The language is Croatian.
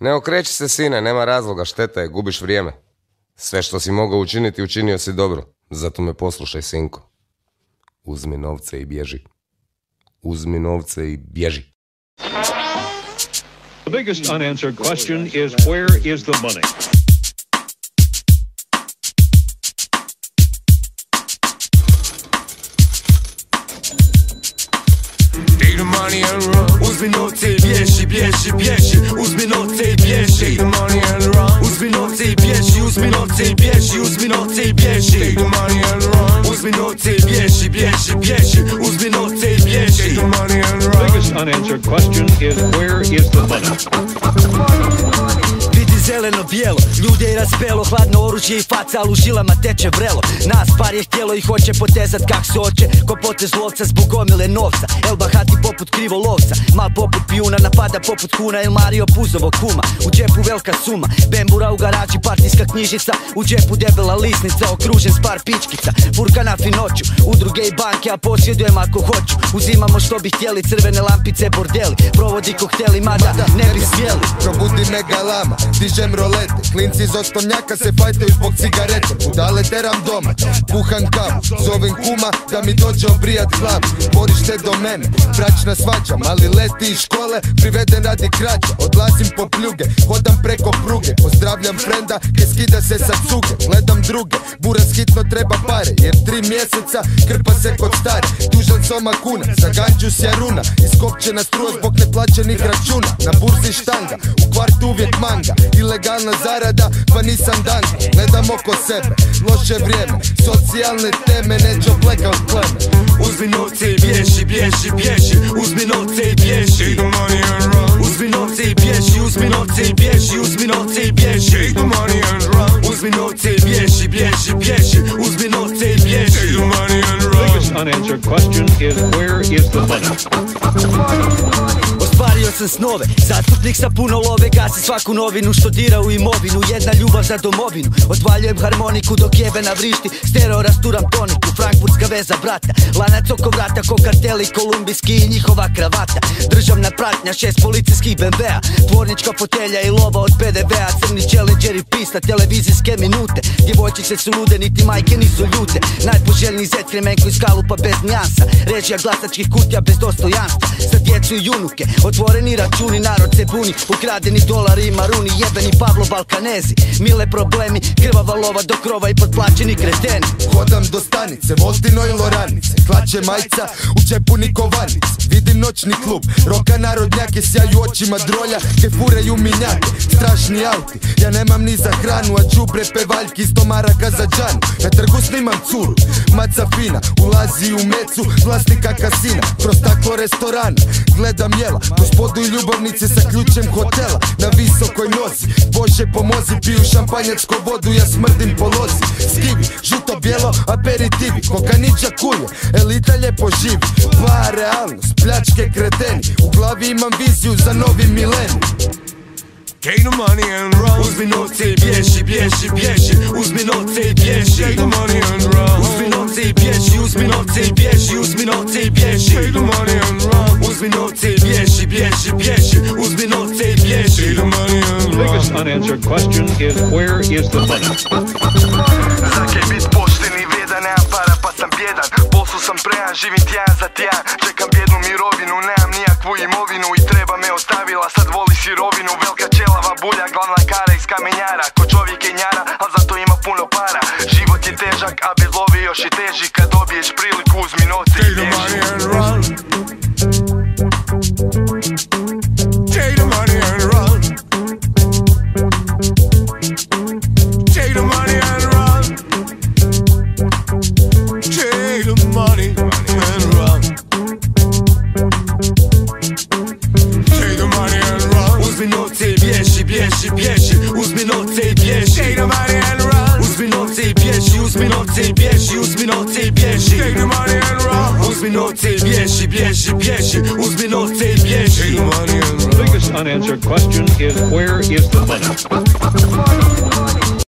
Ne okreći se, sine, nema razloga, šteta je, gubiš vrijeme. Sve što si mogao učiniti, učinio si dobro. Zato me poslušaj, sinko. Uzmi novce i bježi. Uzmi novce i bježi. The biggest unanswered question is, where is the money? Take the money and run. Uzmi novce i bježi, bježi, bježi. Uzmi novce i bježi. Take the money and run. Uzmi novce i bježi, uzmi novce i bježi. Uzmi novce i bježi. Take the money and run. Uzmi novce i bježi, bježi, bježi. Uzmi novce i bježi. Take the money and run. The biggest unanswered question is, where is the money? Zeleno-bijelo, ljude je razbelo, hladno oružje i faca, al u žilama teče vrelo. Nas par je htjelo i hoće potezat kak se hoće, ko potez lovca zbog gomile novca. El bahati poput krivo lovca, mal poput pijuna, napada poput kuna il Mario Puzovo kuma. U džepu velika suma, bembura u garaži, partijska knjižica, u džepu debela lisnica, okružen s par pičkica. Furka na finoću, udruge i banke, a posjedujem ako hoću. Uzimamo što bi htjeli, crvene lampice, bordeli, provodi kokteli, mada ne bi smjeli. Probudi megalama, dižem rolete, klinci iz osnovnjaka se fajtaju zbog cigarete. Budale teram doma, kuhan kavu, zovem kuma da mi dođe obrijat glavu. Borište do mene, bračna svađa, mali leti iz škole, priveden radi krađa. Odlazim po pljuge, hodam preko pruge, pozdravljam frenda, ke skida se sa cuge. Gledam druge, buras hitno treba pare, jer 3 mjeseca krpa se kod stare. Tužan soma kuna, za ganđu sjaruna, iskopčena struja zbog neplaćenih računa. Na burzi štanga, u kvartu uvijek manga, ilegalna zarada, pa nisam dan. Gledam oko sebe, loše vrijeme, socijalne teme, neću blackout kleme. Uzmi novce i bježi, bježi, bježi. Uzmi novce i bježi. Take the money and run. Uzmi novce i bježi, uzmi novce i bježi. Uzmi novce i bježi. Take the money and run. Uzmi novce i bježi, bježi, bježi. Uzmi novce i bježi. Take the money and run. The biggest unanswered question is, where is the money? Ostvario sam snove, zastupnik sa puno love, gasi svaku novinu što dira u imovinu. Jedna ljubav za domovinu, odvaljujem harmoniku dok jebena vrišti. Stereo rasturam toniku, frankfurtska veza brata, lanac oko vrata ko karteli kolumbijski i njihova kravata. Državna pratnja, 6 policijskih BMW-a, tvornička fotelja i lova od PDV-a. Crni challenger i pista, televizijske minute, djevojčice su lude, niti majke nisu ljute. Najpoželjniji zet kremenko iz kalupa bez nijansa, režija glasačkih kutija bez dostojanstva. Za djecu i junuke, otvoreni računi, narod se buni, ukradeni dolari i maruni, jebeni Pablo Balkanezi. Mile problemi, krvava lova do krova i potplaćeni kreteni. Hodam do stanice, Voltino i Loranice, hlače majca, u džepu ni kovanice. Vidim noćni klub, roka narodnjake, sjaju očima drolja, ke fureju minjake. Strašni auti, ja nemam ni za hranu, a đubre pevaljki iz maraka za džanu. Na trgu snimam curu, maca fina, ulazi u mecu vlasnika kasina. Kroz staklo restorana, gledam jela, gospodu i ljubavnice sa ključem hotela. Na visokoj nozi, Bože pomozi, piju šampanjačko vodu, ja smrdim po lozi. Skivi, žuto bijelo, aperitivi, kokanića kulje, elita lijepo živi. Pa realnost, pljačke kreteni, u glavi imam viziju za novi milenij. Take the money and run. Uzmi novce i bježi, bježi, bježi. Uzmi novce i bježi. Take the money and run. Uzmi novce i bježi, uzmi novce i bježi. Uzmi novce i bježi. Take the money and run. Uzmi novce i bježi, bježi, bježi. Uzmi novce i bježi. Take the money and run. The biggest unanswered question is, where is the money? Zake bit pošten i vrijedan, nemam para pa sam bjedan. Poslu sam prejan, živim tjedan za tjedan. Čekam bjednu mirovinu, nemam nijakvu imovinu. I treba me ostavila, sad voli sirovinu. Velika čelava bulja, glavna kara iz kamenjara. Ko čovjek je njara, al zato ima puno para. Život je težak, a bez lovi još i teži. Kad dobiješ priliku, uzmi novce i bježi. Take the money and run. Take the money and run. Take the money and run. Take the money and run. Uzmi novce i bježi, bježi, bježi. Uzmi novce i bježi. Take the money and run. Uzmi novce i bježi, uzmi novce i bježi. Uzmi novce i bježi. Take the money and run. Uzmi novce i bježi, bježi, bježi. Uzmi novce i bježi. Take the money and run. The biggest unanswered question is, where is the money?